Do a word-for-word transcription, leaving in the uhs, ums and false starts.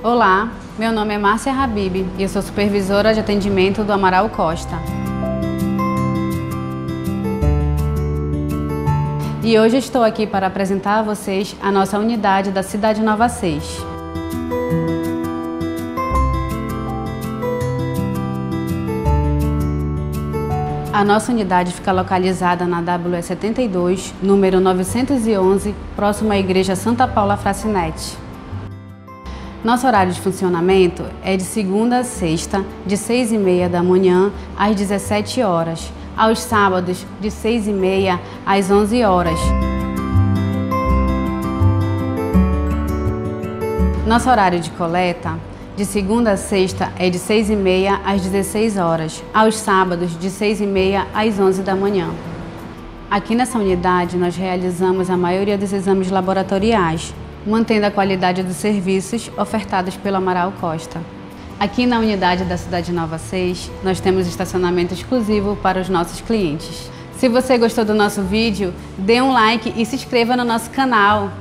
Olá, meu nome é Márcia Habib e eu sou supervisora de atendimento do Amaral Costa. E hoje estou aqui para apresentar a vocês a nossa unidade da Cidade Nova seis. A nossa unidade fica localizada na W E setenta e dois, número novecentos e onze, próximo à Igreja Santa Paula Fracinete. Nosso horário de funcionamento é de segunda a sexta, de seis e meia da manhã às dezessete horas, aos sábados, de seis e meia às onze horas. Nosso horário de coleta, de segunda a sexta, é de seis e meia às dezesseis horas, aos sábados, de seis e meia às onze da manhã. Aqui nessa unidade, nós realizamos a maioria dos exames laboratoriais, mantendo a qualidade dos serviços ofertados pelo Amaral Costa. Aqui na unidade da Cidade Nova seis, nós temos estacionamento exclusivo para os nossos clientes. Se você gostou do nosso vídeo, dê um like e se inscreva no nosso canal.